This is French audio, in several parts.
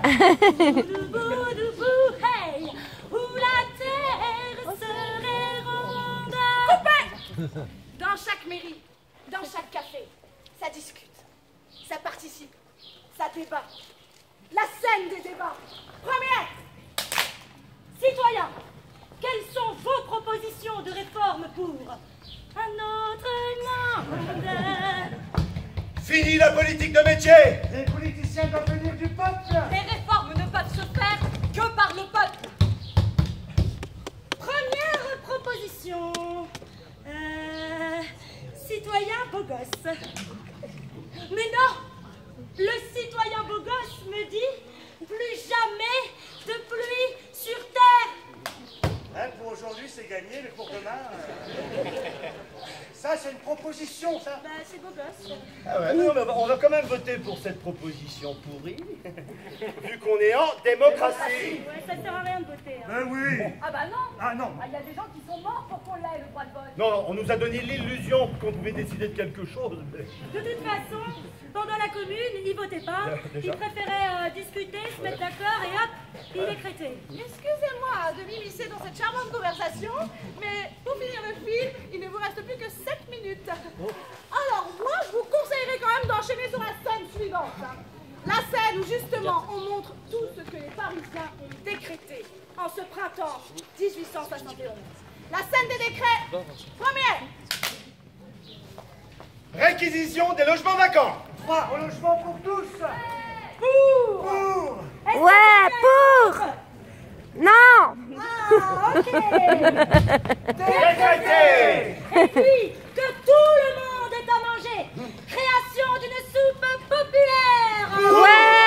Boudou, hey, où la terre serait ronde. Coupez! Dans chaque mairie, dans chaque café, ça discute, ça participe, ça débat. La scène des débats. Premier! Citoyens, quelles sont vos propositions de réforme pour un autre monde? Fini la politique de métier! Les politiciens doivent venir du peuple. Les réformes ne peuvent se faire que par le peuple. Première proposition. Citoyen beau gosse. Mais non! Le citoyen beau gosse me dit plus jamais de pluie sur terre. Hein, pour aujourd'hui, c'est gagné, mais pour demain... Ça, c'est une proposition, ça. Bah, c'est beau gosse. Ah ouais, non, mais on va quand même voter pour cette proposition pourrie, vu qu'on est en démocratie. Ouais, ça sert à rien de voter. Hein. Ben oui. Ah bah non. Ah non. Il y a des gens qui sont morts pour qu'on l'ait, le droit de vote. Non, on nous a donné l'illusion qu'on pouvait décider de quelque chose. De toute façon, pendant la commune, ils votaient pas. Ils préféraient discuter, se mettre d'accord et hop, ils décrétaient. Excusez-moi de m'immiscer dans cette charmante conversation, mais pour finir le film, il ne vous reste plus que 7 minutes. Alors moi, je vous conseillerais quand même d'enchaîner sur la scène suivante. La scène où justement on montre tout ce que les Parisiens ont décrété en ce printemps 1871. La scène des décrets. Premier. Réquisition des logements vacants. 3 au logement pour tous. Pour. Pour. Ouais, pour. Non. Ah, ok. Décrété. Et puis, que tout le monde ait à manger. Création d'une soupe populaire.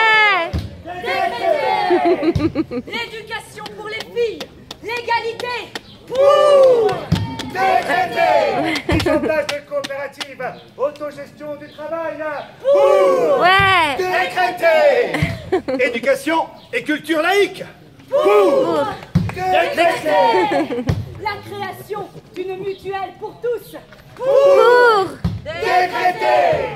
Ouais. Décrété. L'éducation pour les filles. L'égalité. Pour. Décrété. Mise en place de coopératives. Autogestion du travail. Pour. Ouais. Décrété. Éducation et culture laïque. Pour. Décrété. La création d'une mutuelle pour tous. Pour. Décrété.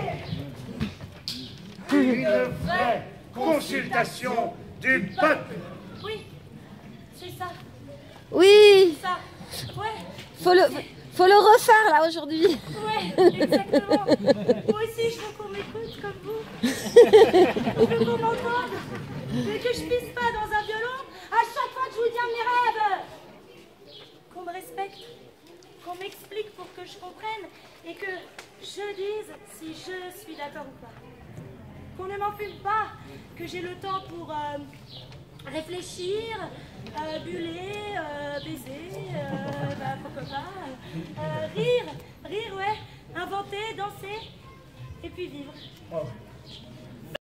Une vraie consultation du peuple. Oui, c'est ça, Oui. ça. Ouais, Faut le refaire là aujourd'hui. ouais, exactement. Moi aussi, je veux qu'on m'écoute comme vous. Je veux qu'on m'entende. Mais que je pisse pas dans un violon à chaque fois que je vous dis un de mes rêves. Qu'on me respecte, qu'on m'explique pour que je comprenne et que je dise si je suis d'accord ou pas. Qu'on ne m'enfume pas, que j'ai le temps pour réfléchir, buller, baiser, pourquoi pas, rire, ouais, inventer, danser, et puis vivre. Oh.